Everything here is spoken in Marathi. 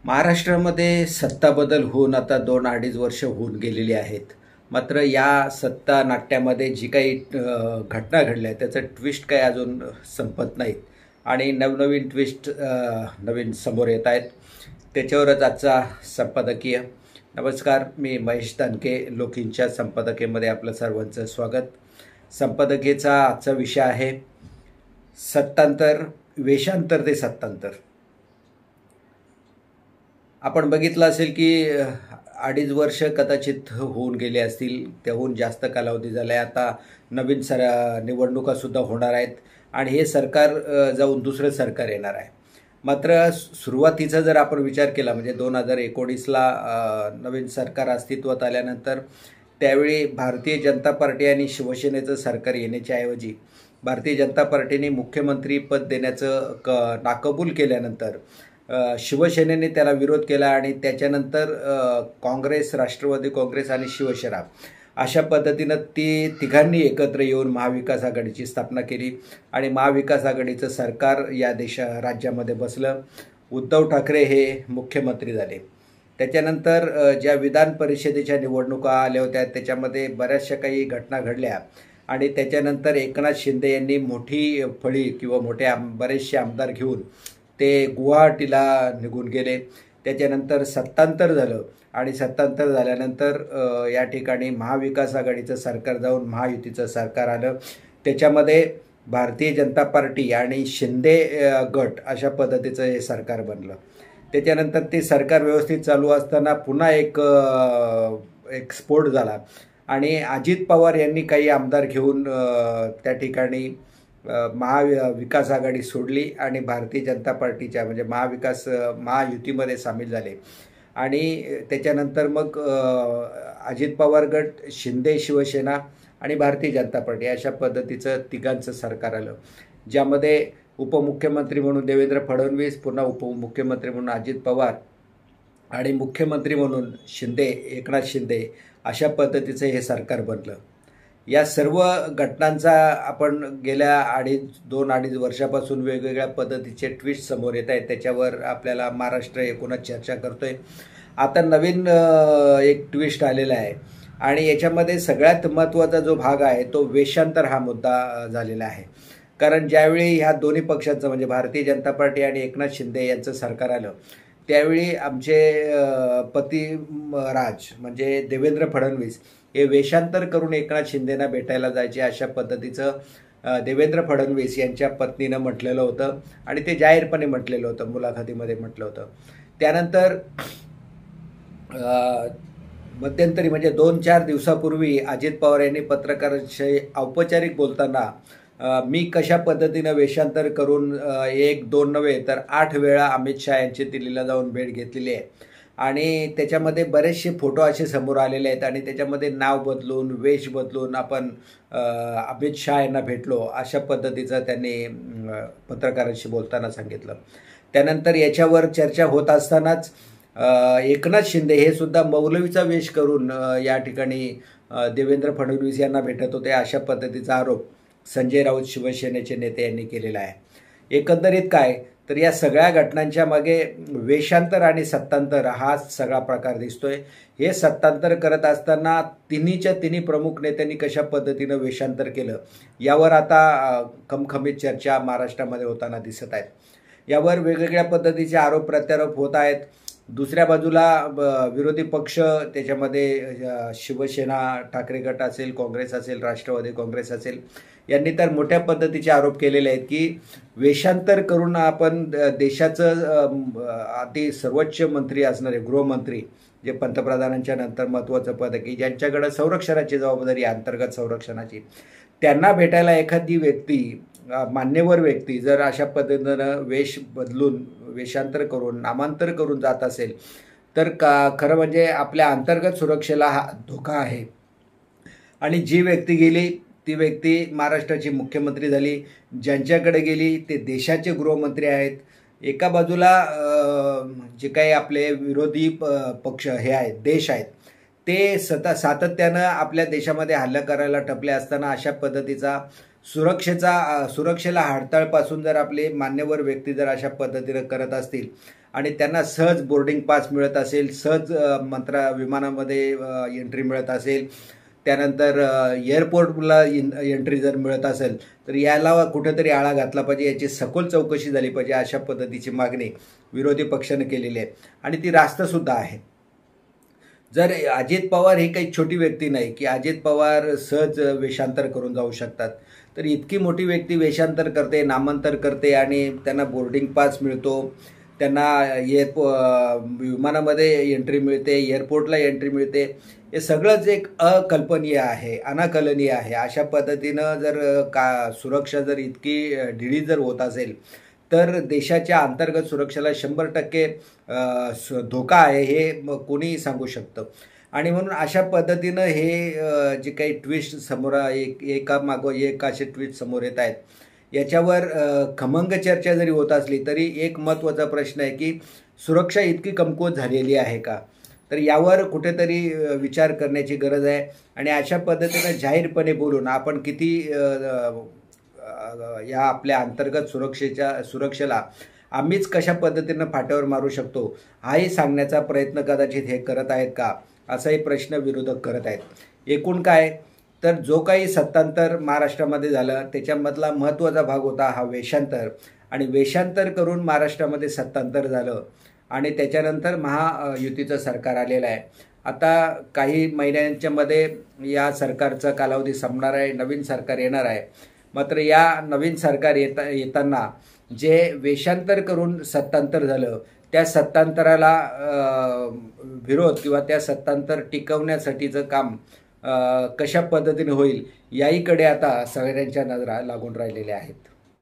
महाराष्ट्रामध्ये सत्ता बदल होऊन आता 2-2.5 वर्ष होऊन गेलेली आहेत. मात्र या सत्ता नाट्यामध्ये जी काही घटना घडल्या त्याचं ट्विस्ट काही अजून संपत नाहीत आणि नवनवीन ट्विस्ट नवीन समोर येत आहेत. त्याच्यावरच आजचा संपादकीय. नमस्कार, मी महेश दानके. लोकींच्या संपादकीयमध्ये आपलं सर्वांचं स्वागत. संपादकीयचा आजचा विषय आहे सत्तांतर, वेषांतर ते सत्तांतर. आपण बघितलं असेल की 2.5 वर्ष कदाचित होऊन गेले असतील, त्याहून जास्त कालावधी झाला आहे. आता नवीन निवडणुकासुद्धा होणार आहेत आणि हे सरकार जाऊन दुसरं सरकार येणार आहे. मात्र सुरुवातीचा जर आपण विचार केला म्हणजे 2019ला नवीन सरकार अस्तित्वात आल्यानंतर त्यावेळी भारतीय जनता पार्टी आणि शिवसेनेचं सरकार येण्याच्या ऐवजी भारतीय जनता पार्टीने मुख्यमंत्रीपद देण्याचं नाकबूल केल्यानंतर शिवसेनेने त्याला विरोध केला आणि त्याच्यानंतर काँग्रेस, राष्ट्रवादी काँग्रेस आणि शिवसेना अशा पद्धतीनं तिघांनी एकत्र येऊन महाविकास आघाडीची स्थापना केली आणि महाविकास आघाडीचं सरकार या राज्यामध्ये बसलं. उद्धव ठाकरे हे मुख्यमंत्री झाले. त्याच्यानंतर ज्या विधान परिषदेच्या निवडणुका आल्या होत्या त्याच्यामध्ये बऱ्याचशा काही घटना घडल्या आणि त्याच्यानंतर एकनाथ शिंदे यांनी मोठी फळी किंवा बरेचसे आमदार घेऊन ते गुवाहाटीला निघून गेले. त्याच्यानंतर सत्तांतर झालं आणि सत्तांतर झाल्यानंतर या ठिकाणी महाविकास आघाडीचं सरकार जाऊन महायुतीचं सरकार आलं. त्याच्यामध्ये भारतीय जनता पार्टी आणि शिंदे गट अशा पद्धतीचं हे सरकार बनलं. त्याच्यानंतर ते सरकार व्यवस्थित चालू असताना पुन्हा एक स्फोट झाला आणि अजित पवार यांनी काही आमदार घेऊन त्या ठिकाणी महाविकास आघाडी सोडली आणि भारतीय जनता पार्टीच्या म्हणजे महायुतीमध्ये सामील झाले. आणि त्याच्यानंतर मग अजित पवार गट, शिंदे शिवसेना आणि भारतीय जनता पार्टी अशा पद्धतीचं तिघांचं सरकार आलं, ज्यामध्ये उपमुख्यमंत्री म्हणून देवेंद्र फडणवीस, पुन्हा उपमुख्यमंत्री म्हणून अजित पवार आणि मुख्यमंत्री म्हणून एकनाथ शिंदे अशा पद्धतीचं हे सरकार बनलं. या सर्व घटनांचा आपण गेल्या 2-2.5 वर्षापासून वेगवेगळ्या पद्धतीचे ट्विस्ट समोर येत आहेत. त्याच्यावर आपल्याला महाराष्ट्र एकूणच चर्चा करतोय. आता नवीन एक ट्विस्ट आलेला आहे आणि याच्यामध्ये सगळ्यात महत्त्वाचा जो भाग आहे तो वेषांतर हा मुद्दा झालेला आहे. कारण ज्यावेळी ह्या दोन्ही पक्षांचं म्हणजे भारतीय जनता पार्टी आणि एकनाथ शिंदे यांचं सरकार आलं त्यावेळी आमचे पतिराज म्हणजे देवेंद्र फडणवीस हे वेषांतर करून एकनाथ शिंदेना भेटायला जायचे अशा पद्धतीचं देवेंद्र फडणवीस यांच्या पत्नीनं म्हटलेलं होतं आणि ते जाहीरपणे म्हटलेलं होतं, मुलाखतीमध्ये म्हटलं होतं. त्यानंतर मध्यंतरी म्हणजे 2-4 दिवसापूर्वी अजित पवार यांनी पत्रकारांशी औपचारिक बोलताना मी कशा पद्धतीनं वेषांतर करून 1-2 नव्हे तर 8 वेळा अमित शहा यांची दिल्लीला जाऊन भेट घेतलेली आहे आणि त्याच्यामध्ये बरेचसे फोटो असे समोर आलेले आहेत आणि त्याच्यामध्ये नाव बदलून, वेश बदलून आपण अमित शहा यांना भेटलो अशा पद्धतीचं त्यांनी पत्रकारांशी बोलताना सांगितलं. त्यानंतर याच्यावर चर्चा होत असतानाच एकनाथ शिंदे हे सुद्धा मौलवीचा वेश करून या ठिकाणी देवेंद्र फडणवीस यांना भेटत होते अशा पद्धतीचा आरोप संजय राऊत शिवसेनेचे नेते यांनी केलेला आहे. एकंदरीत काय तर या सगळ्या घटनांच्या मागे वेषांतर आणि सत्तांतर हा सगळा प्रकार दिसतोय. हे सत्तांतर करत असताना तिन्ही प्रमुख नेत्यांनी कशा पद्धतीनं वेषांतर केलं यावर आता खमखमीत चर्चा महाराष्ट्रामध्ये होताना दिसत आहेत. यावर वेगवेगळ्या पद्धतीचे आरोप प्रत्यारोप होत आहेत. दुसऱ्या बाजूला विरोधी पक्ष त्याच्यामध्ये शिवसेना, ठाकरे गट असेल, काँग्रेस असेल, राष्ट्रवादी काँग्रेस असेल यांनी तर मोठ्या पद्धतीचे आरोप केलेले आहेत की वेषांतर करून आपण देशाचं अति सर्वोच्च मंत्री असणारे गृहमंत्री जे पंतप्रधानांच्या नंतर महत्त्वाचं पद आहे की ज्यांच्याकडे संरक्षणाची जबाबदारी अंतर्गत संरक्षणाची, त्यांना भेटायला एखादी व्यक्ती, मान्यवर व्यक्ती जर अशा पद्धतीनं वेश बदलून वेषांतर करून नामांतर करून जात असेल तर खरं म्हणजे आपल्या अंतर्गत सुरक्षेला हा धोका आहे. आणि जी व्यक्ती गेली ती व्यक्ती महाराष्ट्राची मुख्यमंत्री झाली, ज्यांच्याकडे गेली ते देशाचे गृहमंत्री आहेत. एका बाजूला जे काही आपले विरोधी पक्ष हे आहेत, देश आहेत, ते सातत्यानं आपल्या देशामध्ये हल्ला करायला टपले असताना अशा पद्धतीचा सुरक्षेला हडताळपासून जर आपले मान्यवर व्यक्ती जर अशा पद्धतीनं करत असतील आणि त्यांना सहज बोर्डिंग पास मिळत असेल, सहज विमानामध्ये एंट्री मिळत असेल, त्यानंतर एअरपोर्टला एंट्री जर मिळत असेल तर याला कुठेतरी आळा घातला पाहिजे, याची सखोल चौकशी झाली पाहिजे, अशा पद्धतीची मागणी विरोधी पक्षाने केलेली आहे आणि ती रास्तसुद्धा आहे. जर अजित पवार ही काही छोटी व्यक्ती नाही की अजित पवार सहज वेषांतर करून जाऊ शकतात, तर इतकी मोठी व्यक्ती वेषांतर करते, नामांतर करते आणि त्यांना बोर्डिंग पास मिळतो, त्यांना विमानामध्ये एंट्री मिळते, एअरपोर्टला एंट्री मिळते, हे सगळंच एक अकल्पनीय आहे, अनाकलनीय आहे. अशा पद्धतीनं जर सुरक्षा जर इतकी ढिली जर होत असेल तर देशाच्या अंतर्गत सुरक्षेला 100% धोका आहे, हे कोणीही सांगू शकतं. आणि म्हणून अशा पद्धतीनं हे जे काही ट्विस्ट समोर एकामागोमाग एक असे ट्विस्ट समोर येत आहेत, याच्यावर खमंग चर्चा जरी होत असली तरी एक महत्त्वाचा प्रश्न आहे की सुरक्षा इतकी कमकुवत झालेली आहे का? तर यावर कुठेतरी विचार करण्याची गरज आहे. आणि अशा पद्धतीनं जाहीरपणे बोलून आपण किती या आपल्या अंतर्गत सुरक्षेला आम्हीच कशा पद्धतीनं फाट्यावर मारू शकतो, हाही सांगण्याचा प्रयत्न कदाचित हे करत आहेत का, असाही प्रश्न विरोधक करत आहेत. एकूण काय, तर जो काही सत्तांतर महाराष्ट्रामध्ये झालं त्याच्यामधला महत्त्वाचा भाग होता हा वेषांतर, आणि वेषांतर करून महाराष्ट्रामध्ये सत्तांतर झालं आणि त्याच्यानंतर महायुतीचं सरकार आलेलं आहे. आता काही महिन्यांच्या मध्ये या सरकारचा कालावधी संपणार आहे, नवीन सरकार येणार आहे. मात्र या नवीन सरकार येताना जे वेषांतर करून सत्तांतर झालं त्या सत्तांतराला विरोध किंवा त्या सत्तांतर टिकवण्यासाठीचं काम कशा पद्धतीने होईल याहीकडे आता सगळ्यांच्या नजरा लागून राहिलेल्या आहेत.